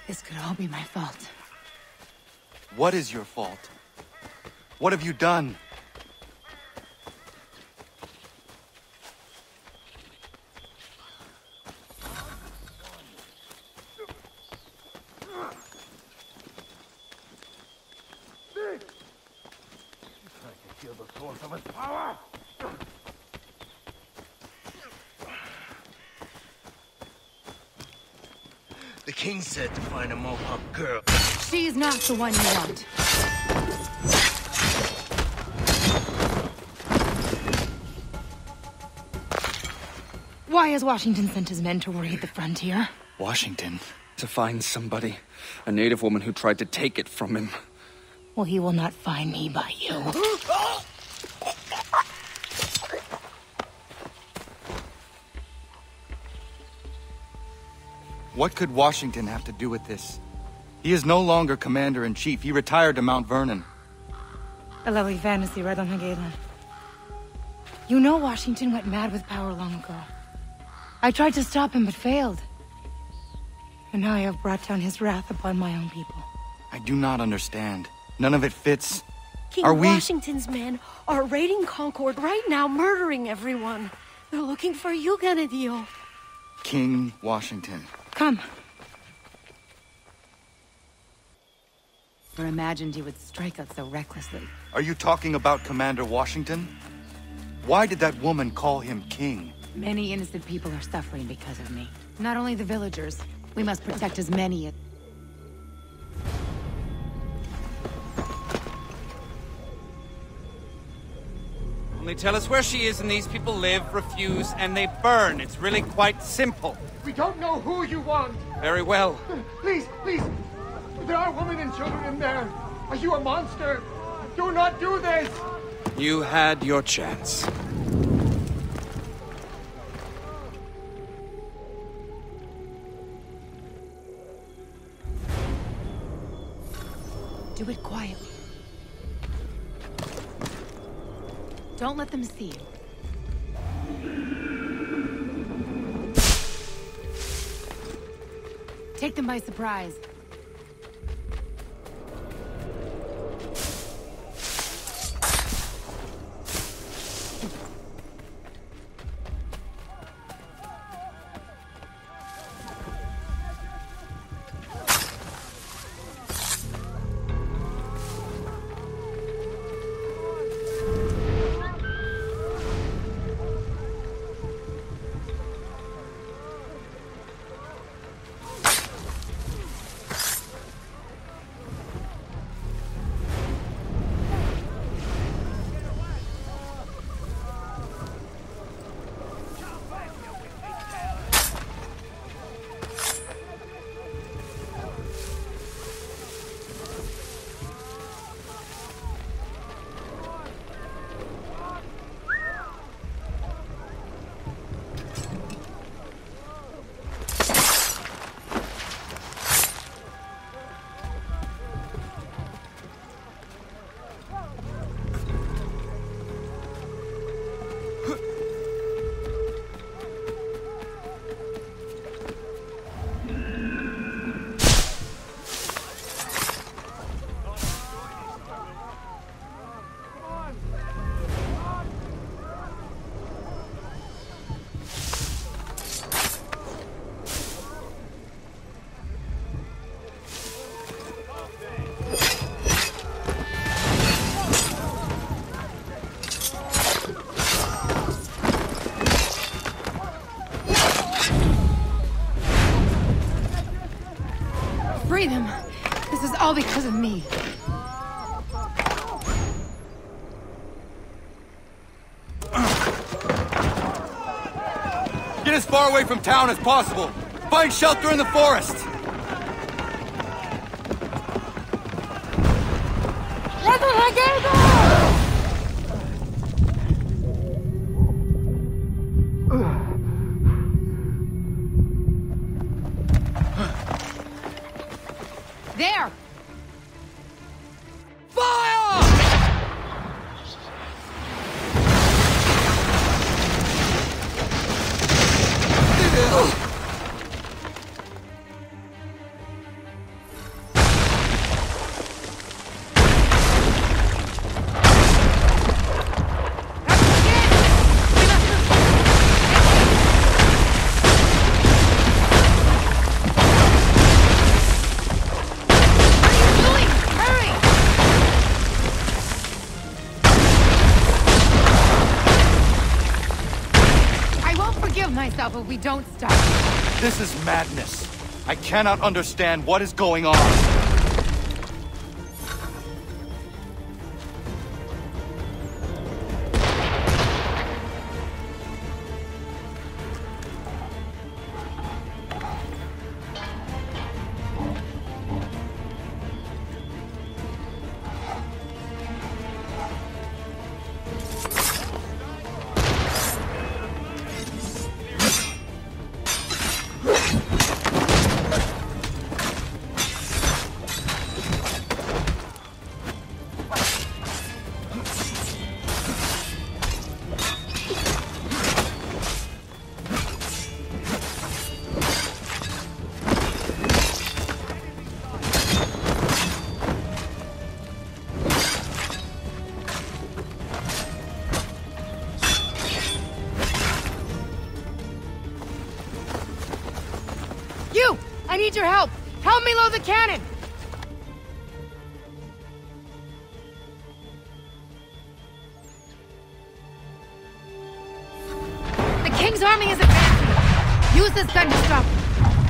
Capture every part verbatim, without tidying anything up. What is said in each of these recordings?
This could all be my fault. What is your fault? What have you done? The king said to find a Mohawk girl. She's not the one you want. Why has Washington sent his men to raid the frontier? Washington? To find somebody. A native woman who tried to take it from him. Well, he will not find me by you. What could Washington have to do with this? He is no longer commander-in-chief. He retired to Mount Vernon. A lovely fantasy right on Hagalan. You know Washington went mad with power long ago. I tried to stop him, but failed. And now I have brought down his wrath upon my own people. I do not understand. None of it fits. King Are we... Washington's men are raiding Concord right now, murdering everyone. They're looking for you, Ganadio. King Washington. Come. Never imagined he would strike us so recklessly. Are you talking about Commander Washington? Why did that woman call him king? Many innocent people are suffering because of me. Not only the villagers. We must protect as many as... Only tell us where she is and these people live, refuse, and they burn. It's really quite simple. We don't know who you want. Very well. Please, please. There are women and children in there. Are you a monster? Do not do this. You had your chance. Do it quietly. Don't let them see you. Take them by surprise. Free them. This is all because of me. Get as far away from town as possible. Find shelter in the forest. There! we don't stop. This is madness. I cannot understand what is going on. You! I need your help! Help me load the cannon! The King's army is advancing! Use this gun to stop them!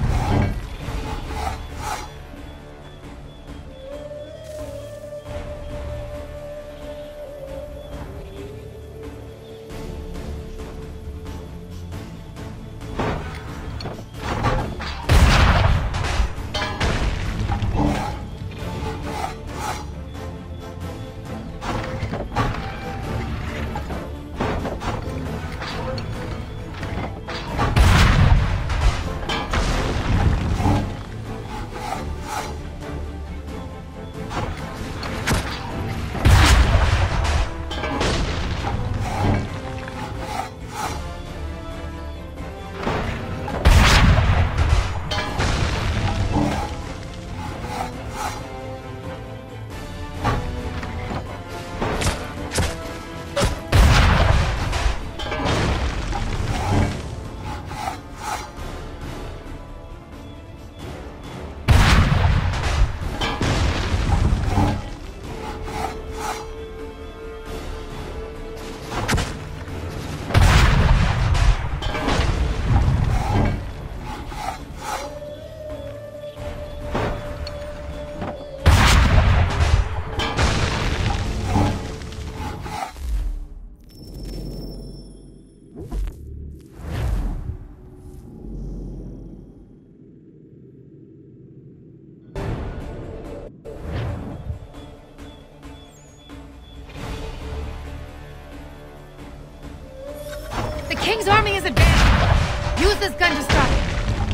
The King's army is advancing! Use this gun to stop it!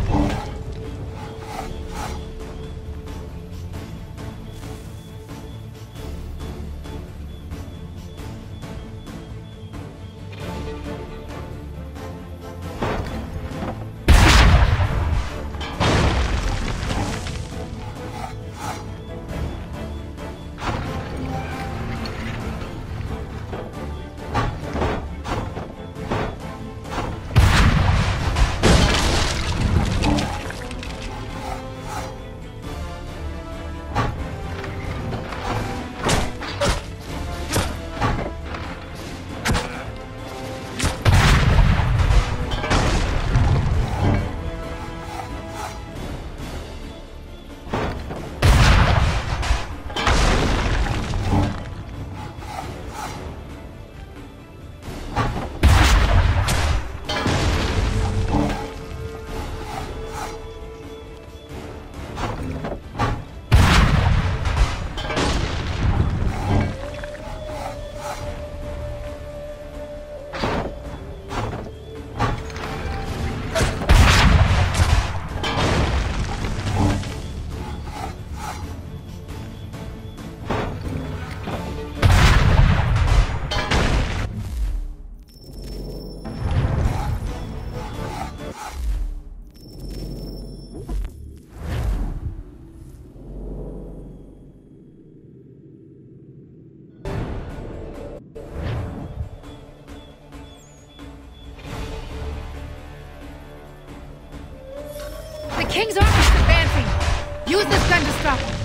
The King's army is advancing! Use this gun to stop them!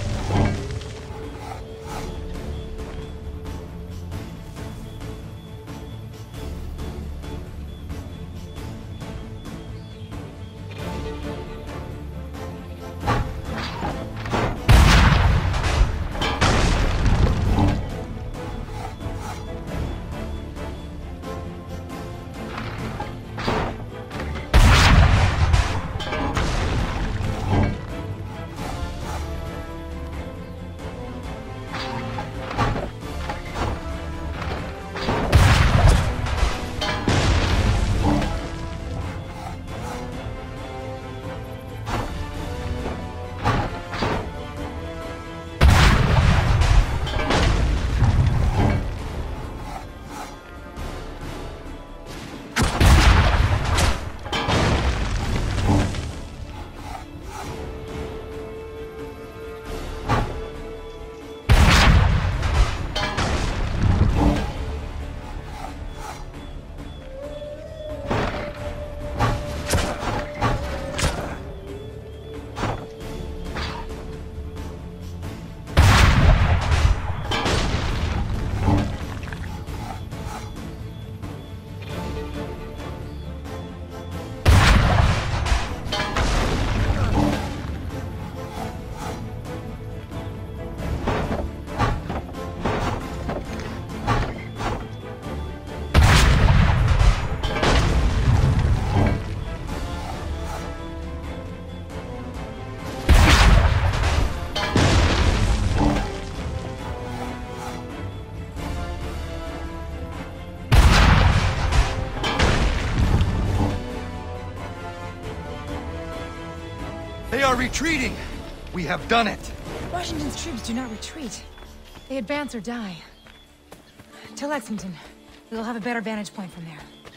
They are retreating! We have done it! Washington's troops do not retreat. They advance or die. To Lexington. We'll have a better vantage point from there.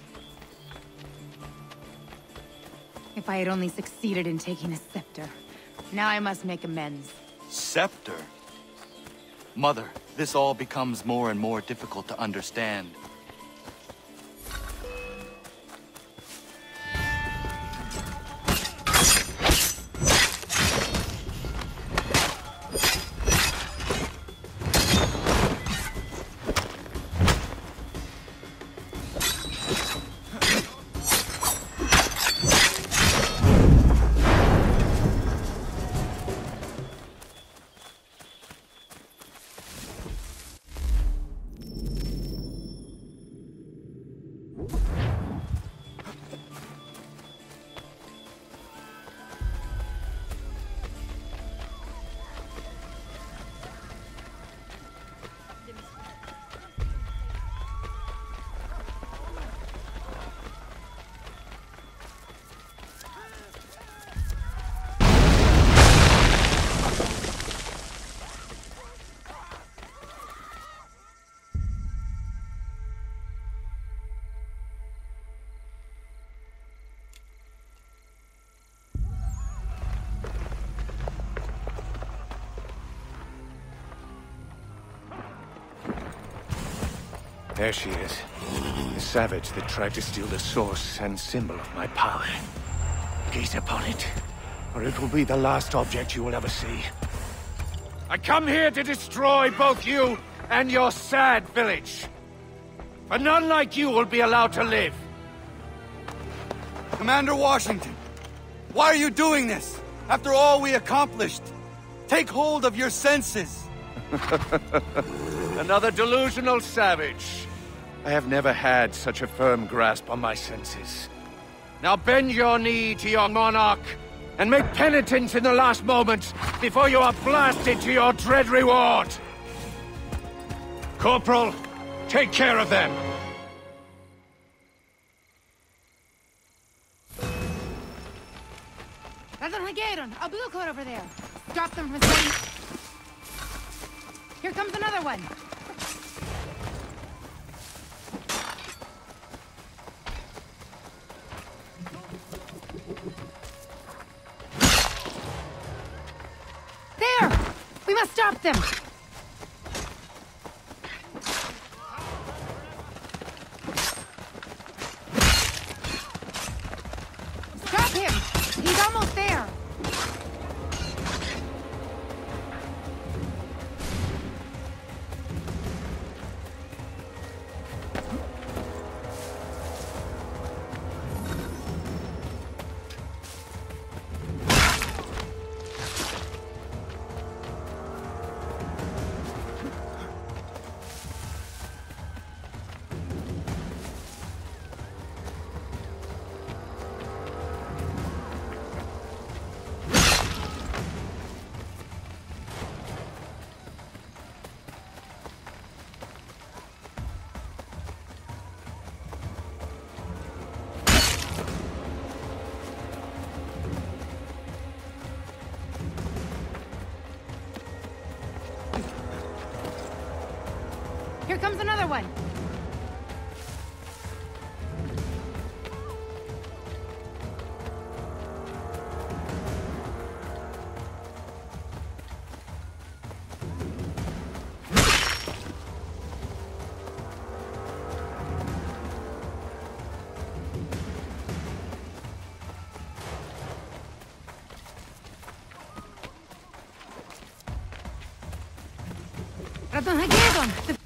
If I had only succeeded in taking a scepter. Now I must make amends. Scepter? Mother, this all becomes more and more difficult to understand. There she is. The savage that tried to steal the source and symbol of my power. Gaze upon it, or it will be the last object you will ever see. I come here to destroy both you and your sad village. For none like you will be allowed to live. Commander Washington, why are you doing this? After all we accomplished, take hold of your senses. Another delusional savage. I have never had such a firm grasp on my senses. Now bend your knee to your monarch, and make penitence in the last moments before you are blasted to your dread reward. Corporal, take care of them. Radon, a blue coat over there. Stop them from saying... Here comes another one. There! We must stop them! Stop him! He's almost there! Here comes another one. Radon Hagedon!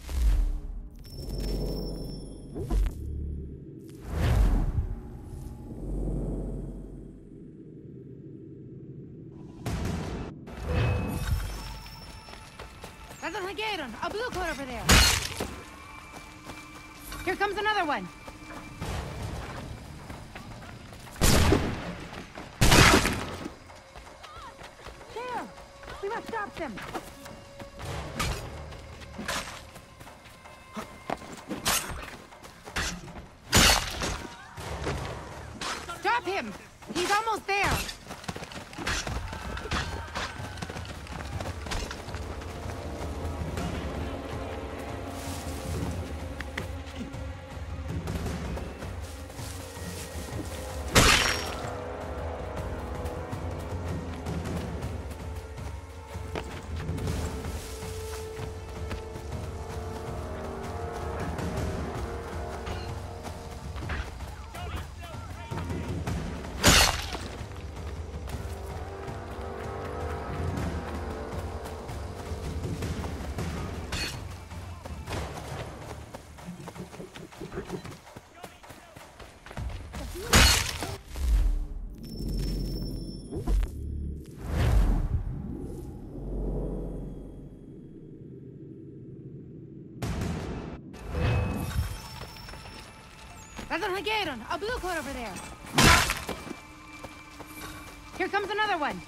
A blue coat over there. Here comes another one. There! We must stop them. Stop him! He's almost there. Radon Hagedon, a blue coat over there. Here comes another one.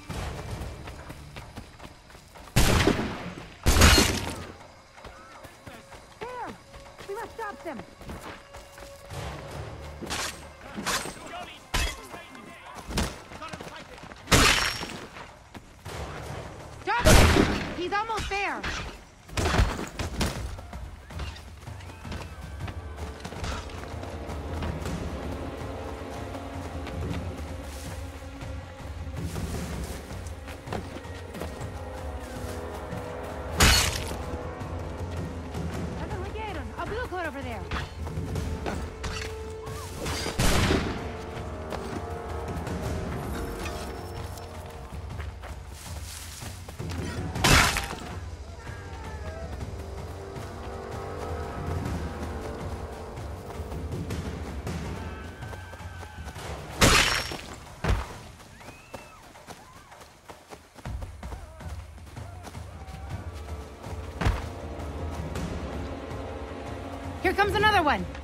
There! We must stop them. Stop him! He's almost there. A blue coat over there. Here comes another one.